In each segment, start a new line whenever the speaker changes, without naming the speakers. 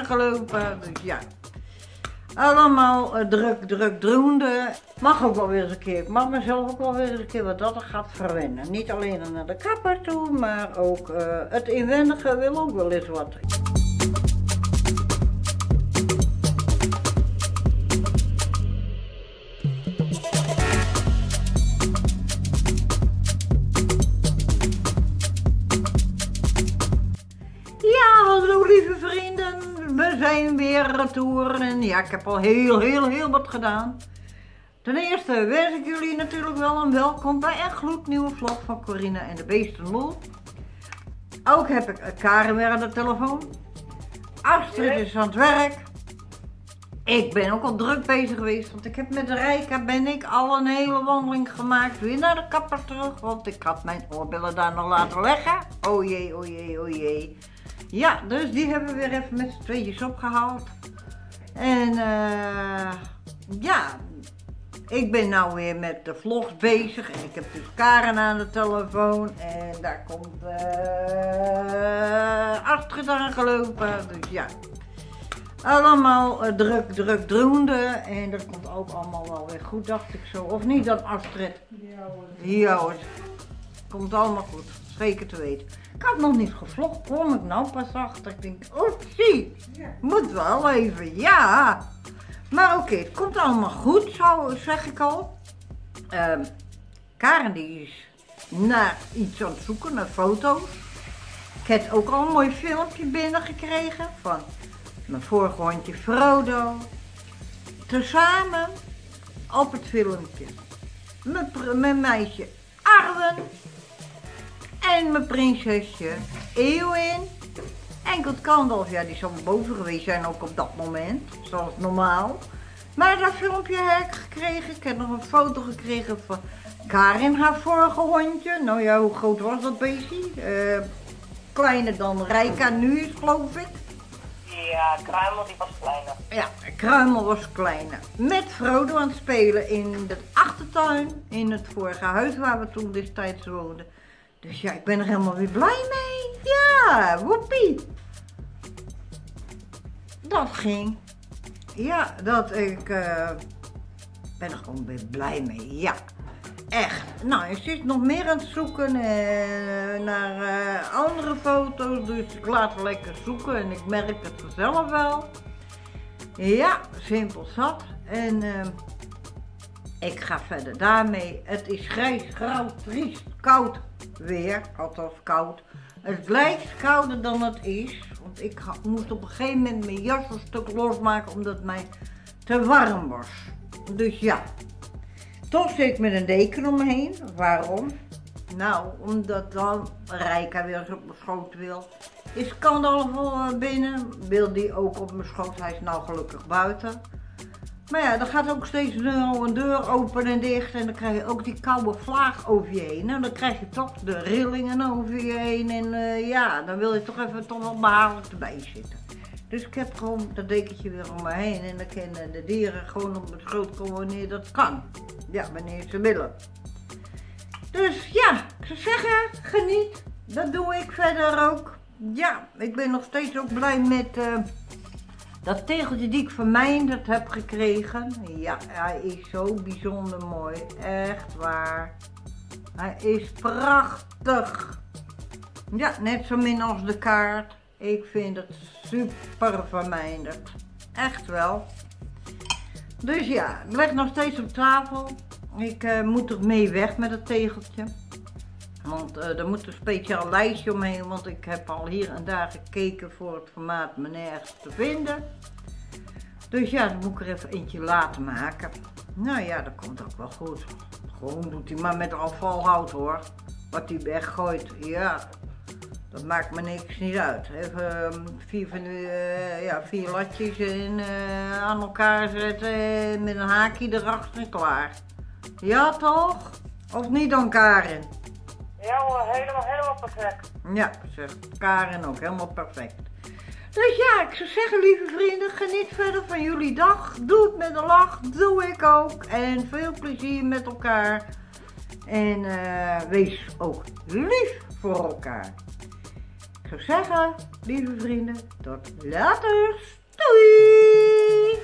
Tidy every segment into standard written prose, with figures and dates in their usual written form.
gelopen. Dus ja, allemaal druk doende. Mag ook wel weer eens een keer, ik mag mezelf ook wel weer eens een keer wat dat gaat verwennen. Niet alleen naar de kapper toe, maar ook het inwendige wil ook wel eens wat. Ja, hallo lieve vrienden, we zijn weer retour en ja, ik heb al heel wat gedaan. Ten eerste wens ik jullie natuurlijk wel een welkom bij een gloednieuwe vlog van Corine en de Beestenlol. Ook heb ik Karen weer aan de telefoon. Astrid is aan het werk. Ik ben ook al druk bezig geweest, want ik heb met Rijka al een hele wandeling gemaakt. Weer naar de kapper terug, want ik had mijn oorbellen daar nog laten leggen. Oh jee. Ja, dus die hebben we weer even met z'n tweetjes opgehaald. En ja, ik ben nou weer met de vlogs bezig. En ik heb dus Karen aan de telefoon. En daar komt Astrid aangelopen. Dus ja, allemaal druk doende. En dat komt ook allemaal wel weer goed, dacht ik zo. Of niet dan, Astrid? Ja hoor. Komt allemaal goed, zeker te weten. Ik had nog niet gevlogd, kwam ik nou pas achter. Ik denk, zie, moet wel even, ja. Maar oké, het komt allemaal goed, zo zeg ik al. Karen die is naar iets aan het zoeken, naar foto's. Ik heb ook al een mooi filmpje binnengekregen van mijn vorige hondje Frodo. Tezamen op het filmpje mijn meisje Arwen. En mijn prinsesje Eowyn. Enkel Kandalf, ja die zal boven geweest zijn ook op dat moment. Zoals normaal. Maar dat filmpje heb ik gekregen. Ik heb nog een foto gekregen van Karin, haar vorige hondje. Nou ja, hoe groot was dat beestje? Kleiner dan Rijka nu is, geloof ik.
Ja, Kruimel die was kleiner.
Ja, Kruimel was kleiner. Met Frodo aan het spelen in de achtertuin. In het vorige huis waar we toen destijds woonden. Dus ja, ik ben er helemaal weer blij mee. Ja, woepie. Dat ging. Ja, ik ben er gewoon weer blij mee. Ja, echt. Nou, ik zit nog meer aan het zoeken naar andere foto's. Dus ik laat lekker zoeken en ik merk het vanzelf wel. Ja, simpel zat. En ik ga verder daarmee. Het is grijs, grauw, triest, koud weer. Althans koud. Het lijkt kouder dan het is. Want ik moest op een gegeven moment mijn jas een stuk losmaken omdat het mij te warm was. Dus ja. Toch zit ik met een deken om me heen. Waarom? Nou, omdat dan Rijka weer eens op mijn schoot wil. Is Kandalf binnen. Wil die ook op mijn schoot. Hij is nou gelukkig buiten. Maar ja, dan gaat ook steeds een deur open en dicht en dan krijg je ook die koude vlaag over je heen. En dan krijg je toch de rillingen over je heen en ja, dan wil je toch even toch wel behagelijk erbij zitten. Dus ik heb gewoon dat dekentje weer om me heen en dan kunnen de dieren gewoon op mijn schoot komen wanneer dat kan. Ja, wanneer ze willen. Dus ja, ik zou zeggen, geniet. Dat doe ik verder ook. Ja, ik ben nog steeds ook blij met dat tegeltje die ik van mij dat heb gekregen. Ja, hij is zo bijzonder mooi. Echt waar. Hij is prachtig. Ja, net zo min als de kaart. Ik vind het super vermijnderd. Echt wel. Dus ja, het ligt nog steeds op tafel. Ik moet er mee weg met het tegeltje. Want er moet een speciaal lijstje omheen, want ik heb al hier en daar gekeken voor het formaat me nergens te vinden. Dus ja, dan moet ik er even eentje laten maken. Nou ja, dat komt ook wel goed. Gewoon doet hij maar met afvalhout hoor. Wat hij weggooit, ja. Dat maakt me niks niet uit. Even vier latjes aan elkaar zetten met een haakje erachter en klaar. Ja toch? Of niet dan Karen?
Ja hoor, helemaal perfect.
Ja, zegt Karen ook, helemaal perfect. Dus ja, ik zou zeggen lieve vrienden, geniet verder van jullie dag. Doe het met een lach, doe ik ook. En veel plezier met elkaar. En wees ook lief voor elkaar. Ik zou zeggen, lieve vrienden, tot later. Doei!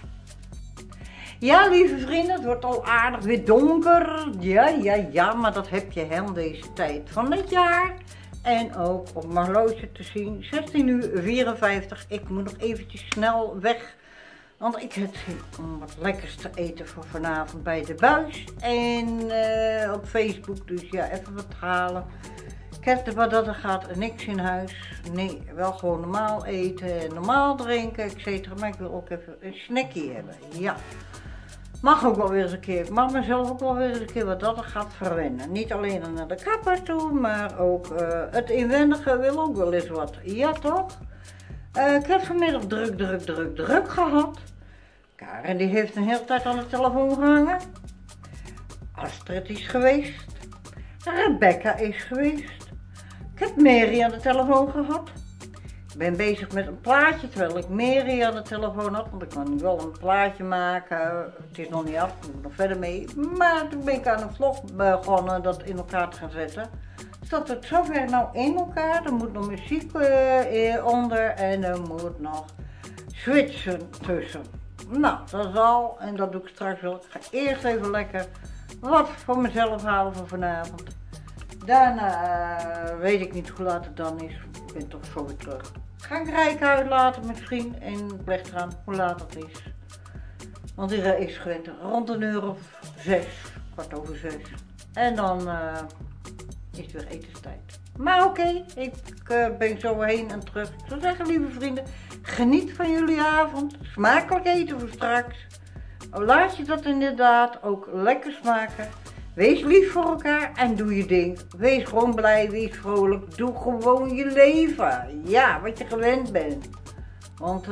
Ja, lieve vrienden, het wordt al aardig weer donker. Ja, maar dat heb je helemaal deze tijd van het jaar. En ook op mijn horloge te zien, 16:54. Ik moet nog eventjes snel weg. Want ik heb zin om wat lekkers te eten voor vanavond bij de buis. En op Facebook, dus ja, even wat halen. Ik heb er wat dat er gaat, niks in huis. Nee, wel gewoon normaal eten, normaal drinken, etc. Maar ik wil ook even een snackje hebben, ja. Mag ook wel weer eens een keer, ik mag mezelf ook wel weer eens een keer wat dat er gaat verwennen. Niet alleen naar de kapper toe, maar ook het inwendige wil ook wel eens wat. Ja toch? Ik heb vanmiddag druk gehad. Karen die heeft een hele tijd aan de telefoon gehangen. Astrid is geweest. Rebecca is geweest. Ik heb Mary aan de telefoon gehad. Ik ben bezig met een plaatje terwijl ik Mary aan de telefoon had. Want ik kan nu wel een plaatje maken. Het is nog niet af, ik moet nog verder mee. Maar toen ben ik aan een vlog begonnen dat in elkaar te gaan zetten. Staat het zover nou in elkaar. Er moet nog muziek onder en er moet nog switchen tussen. Nou, dat is al en dat doe ik straks wel. Ik ga eerst even lekker wat voor mezelf halen voor vanavond. Daarna weet ik niet hoe laat het dan is. Ik ben toch zo weer terug. Ga ik Rijke uitlaten misschien en ik leg eraan hoe laat het is. Want die is gewend rond 6:00, 6:15. En dan is het weer etenstijd. Maar oké, ik ben zo heen en terug. Ik zou zeggen, lieve vrienden, geniet van jullie avond. Smakelijk eten voor straks. Laat je dat inderdaad ook lekker smaken. Wees lief voor elkaar en doe je ding. Wees gewoon blij, wees vrolijk. Doe gewoon je leven. Ja, wat je gewend bent. Want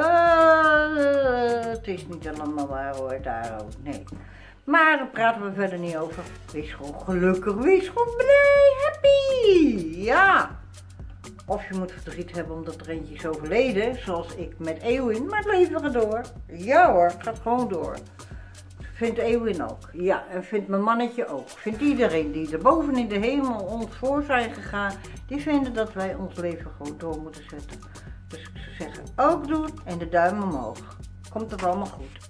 het is niet allemaal waar hoor, daar ook. Nee. Maar daar praten we verder niet over. Wees gewoon gelukkig, wees gewoon blij, happy. Ja. Of je moet verdriet hebben omdat er eentje is overleden, zoals ik met Eowyn. Maar het leven gaat door. Ja hoor, het gaat gewoon door. Vindt Eowyn ook. Ja, en vindt mijn mannetje ook. Vindt iedereen die er boven in de hemel ons voor zijn gegaan, die vinden dat wij ons leven gewoon door moeten zetten. Dus ik zou zeggen, ook doen en de duim omhoog. Komt het allemaal goed.